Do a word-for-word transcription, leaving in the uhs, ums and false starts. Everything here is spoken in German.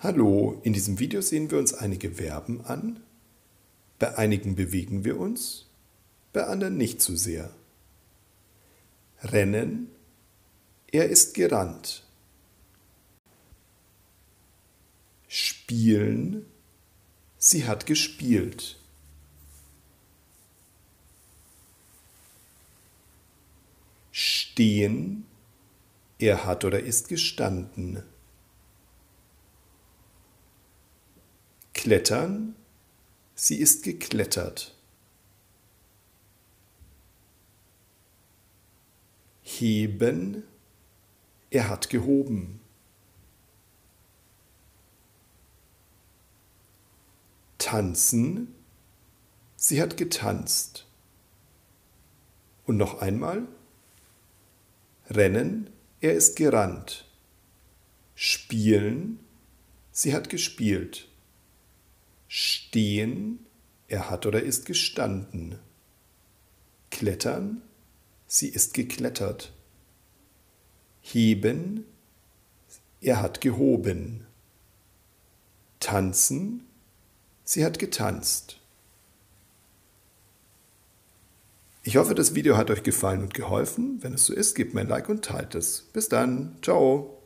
Hallo, in diesem Video sehen wir uns einige Verben an. Bei einigen bewegen wir uns, bei anderen nicht so sehr. Rennen, er ist gerannt. Spielen, sie hat gespielt. Stehen, er hat oder ist gestanden. Klettern, sie ist geklettert. Heben, er hat gehoben. Tanzen, sie hat getanzt. Und noch einmal. Rennen, er ist gerannt. Spielen, sie hat gespielt. Stehen, er hat oder ist gestanden. Klettern, sie ist geklettert. Heben, er hat gehoben. Tanzen, sie hat getanzt. Ich hoffe, das Video hat euch gefallen und geholfen. Wenn es so ist, gebt mir ein Like und teilt es. Bis dann. Ciao.